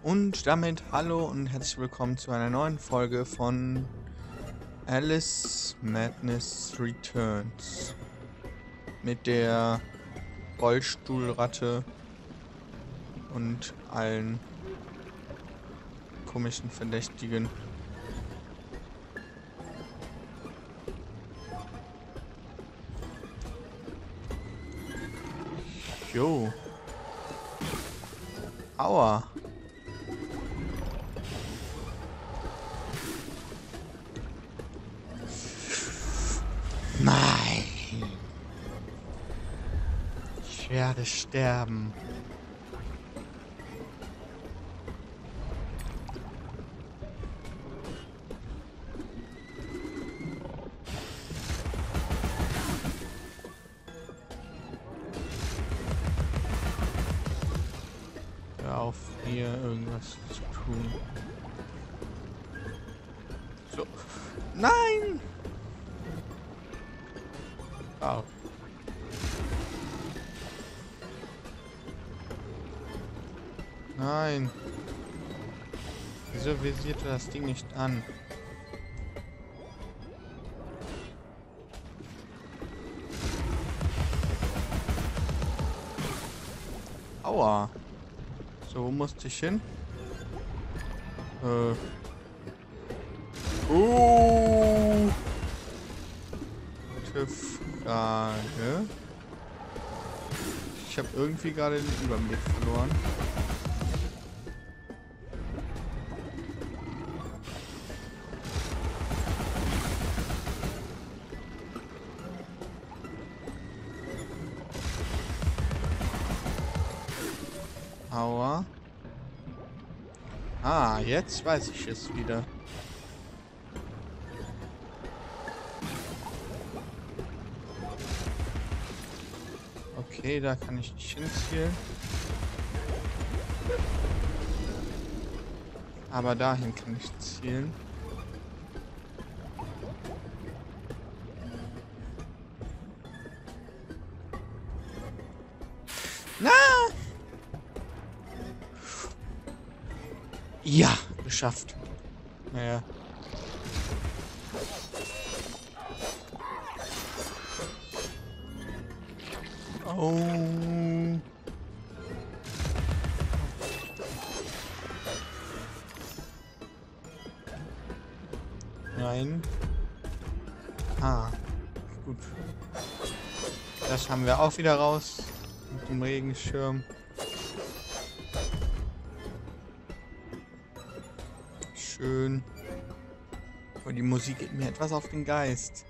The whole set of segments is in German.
Und damit hallo und herzlich willkommen zu einer neuen Folge von Alice Madness Returns mit der Rollstuhlratte und allen komischen Verdächtigen. Jo. Aua. Nein. Ich werde sterben. Hör auf, hier irgendwas zu tun. So. Nein! Wow. Nein. Wieso visiert das Ding nicht an? Aua. So, wo musste ich hin? Gute Frage. Ich habe irgendwie gerade den Überblick verloren. Aua. Ah, jetzt weiß ich es wieder. Okay, da kann ich nicht hinzielen. Aber dahin kann ich zielen. Na! Ja, geschafft. Naja. Oh. Nein. Ah, gut. Das haben wir auch wieder raus. Mit dem Regenschirm. Schön. Aber die Musik geht mir etwas auf den Geist.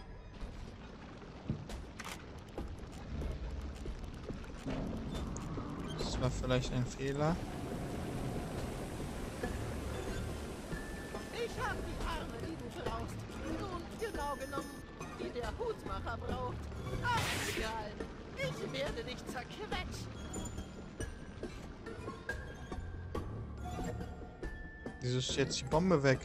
Das war vielleicht ein Fehler. Ich hab die Arme, die du brauchst. Nun, genau genommen, die der Hutmacher braucht. Ach, egal. Ich werde dich zerquetschen. Wieso ist jetzt die Bombe weg?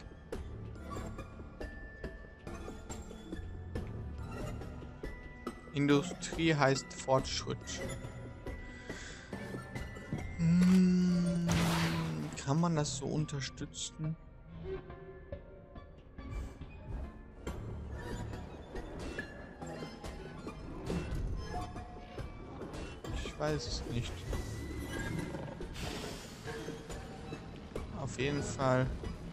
Industrie heißt Fortschritt. Kann man das so unterstützen? Ich weiß es nicht. Auf jeden Fall.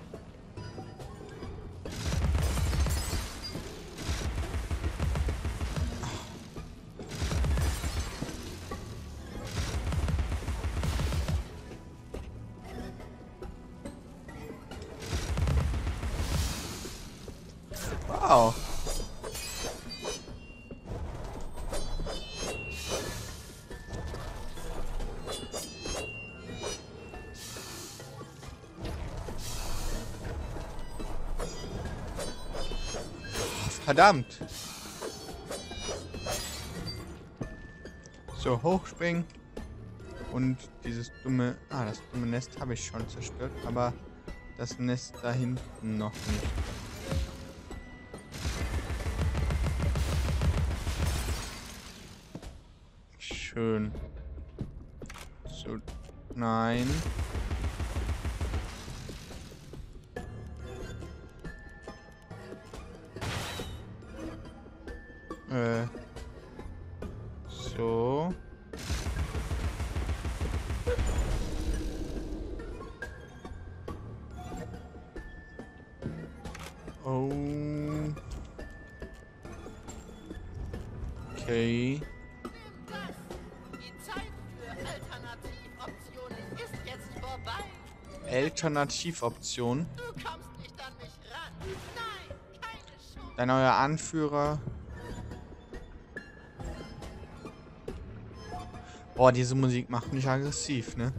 Wow. Verdammt. So, hochspringen. Und dieses dumme... Ah, das dumme Nest habe ich schon zerstört. Aber das Nest da hinten noch nicht. Schön. So, nein. So. Oh. Okay. Nimm das. Die Zeit für Alternativoptionen ist jetzt vorbei. Alternativoption. Du kommst nicht an mich ran. Nein, keine Chance. Dein neuer Anführer. Boah, diese Musik macht mich aggressiv, ne?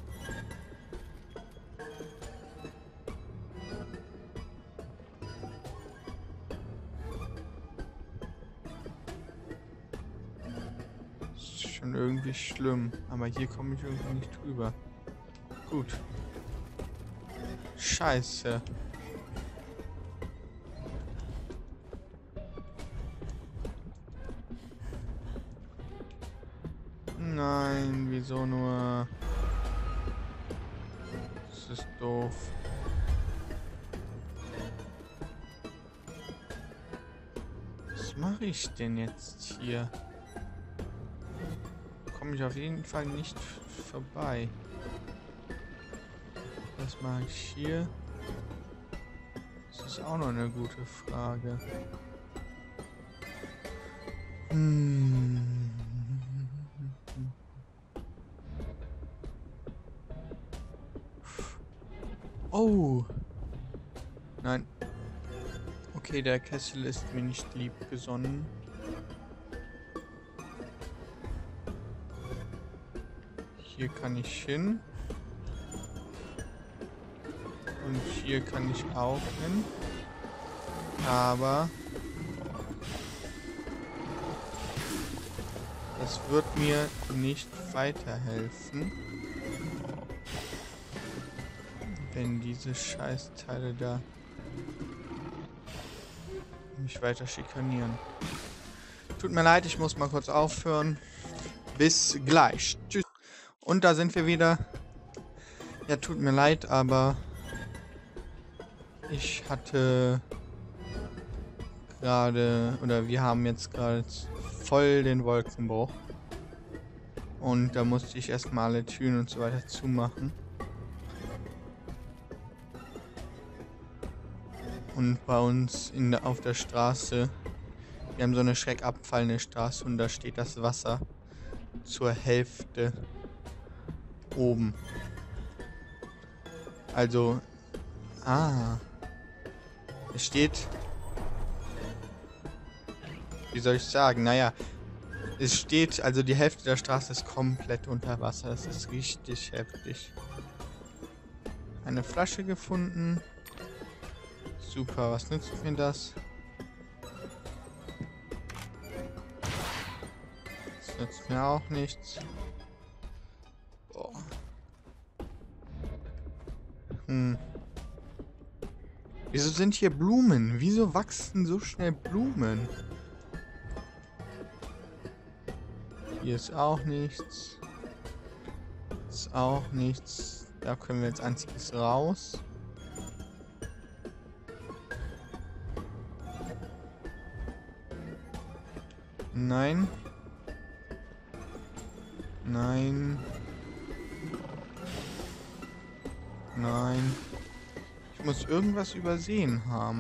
Ist schon irgendwie schlimm. Aber hier komme ich irgendwie nicht drüber. Gut. Scheiße. Nein, wieso nur? Das ist doof. Was mache ich denn jetzt hier? Komme ich auf jeden Fall nicht vorbei. Was mache ich hier? Das ist auch noch eine gute Frage. Oh. Nein. Okay, der Kessel ist mir nicht lieb gesonnen. Hier kann ich hin. Und hier kann ich auch hin. Aber das wird mir nicht weiterhelfen, wenn diese Scheißteile da mich weiter schikanieren. Tut mir leid, ich muss mal kurz aufhören. Bis gleich. Tschüss. Und da sind wir wieder. Ja, tut mir leid, aber ich hatte gerade, oder wir haben jetzt gerade voll den Wolkenbruch. Und da musste ich erstmal alle Türen und so weiter zumachen. Und bei uns auf der Straße, wir haben so eine schreckabfallende Straße und da steht das Wasser zur Hälfte oben. Also, es steht, wie soll ich sagen, naja, es steht, also die Hälfte der Straße ist komplett unter Wasser, das ist richtig heftig. Eine Flasche gefunden. Super, was nützt mir das? Das nützt mir auch nichts. Boah. Wieso sind hier Blumen? Wieso wachsen so schnell Blumen? Hier ist auch nichts. Ist auch nichts. Da können wir jetzt einziges raus. Nein. Nein. Nein. Ich muss irgendwas übersehen haben.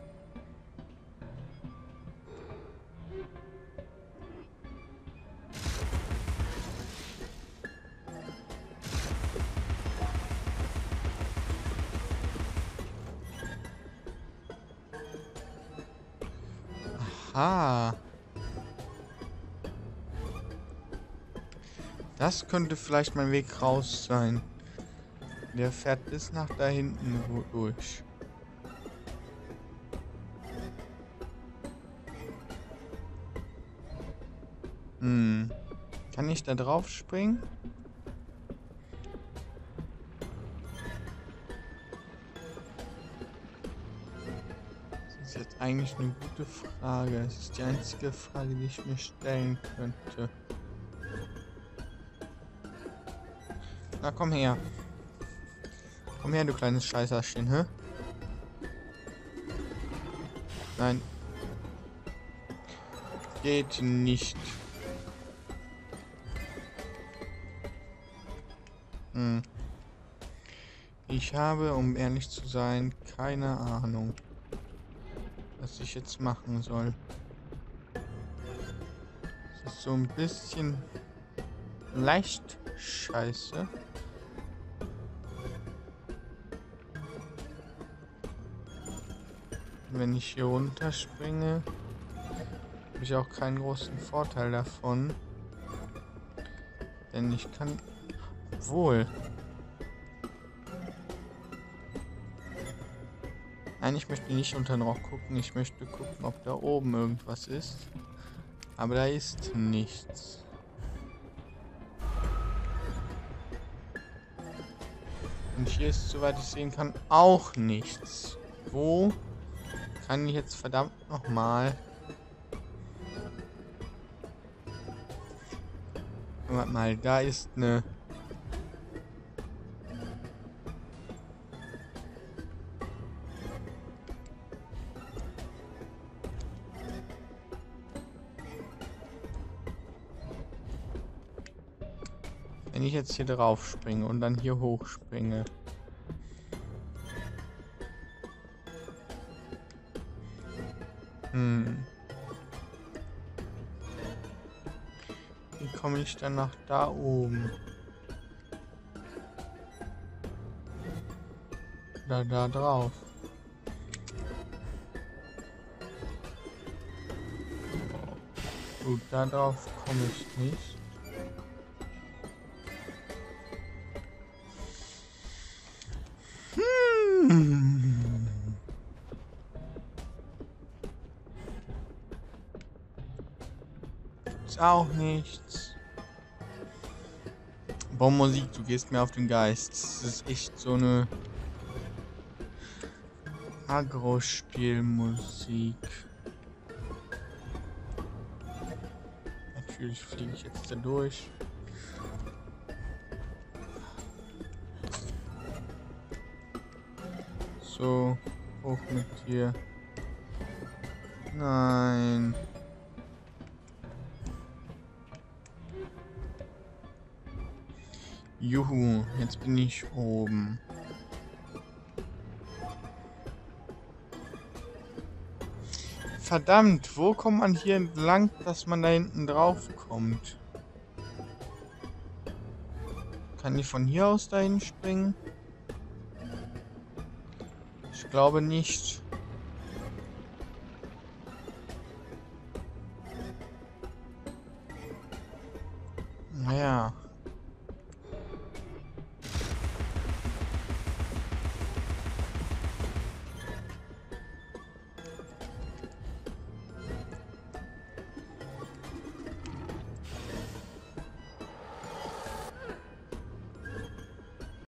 Aha. Das könnte vielleicht mein Weg raus sein. Der fährt bis nach da hinten durch. Kann ich da drauf springen? Das ist jetzt eigentlich eine gute Frage. Das ist die einzige Frage, die ich mir stellen könnte. Na, komm her. Komm her, du kleines Scheißerchen, hä? Geht nicht. Ich habe, um ehrlich zu sein, keine Ahnung, was ich jetzt machen soll. Das ist so ein bisschen leicht scheiße. Wenn ich hier runterspringe, habe ich auch keinen großen Vorteil davon. Denn ich kann wohl. Nein, ich möchte nicht unter den Rock gucken. Ich möchte gucken, ob da oben irgendwas ist. Aber da ist nichts. Und hier ist, soweit ich sehen kann, auch nichts. Wo kann ich jetzt verdammt nochmal... Warte mal, da ist eine... Wenn ich jetzt hier drauf springe und dann hier hoch springe. Wie komme ich dann nach da oben? Oder da drauf? Gut, da drauf komme ich nicht. Ist auch nichts. Boah, Musik, du gehst mir auf den Geist. Das ist echt so eine Agro-Spielmusik. Natürlich fliege ich jetzt da durch. So, hoch mit dir. Nein. Juhu, jetzt bin ich oben. Verdammt, wo kommt man hier entlang, dass man da hinten drauf kommt? Kann ich von hier aus dahin springen? Ich glaube nicht. Naja.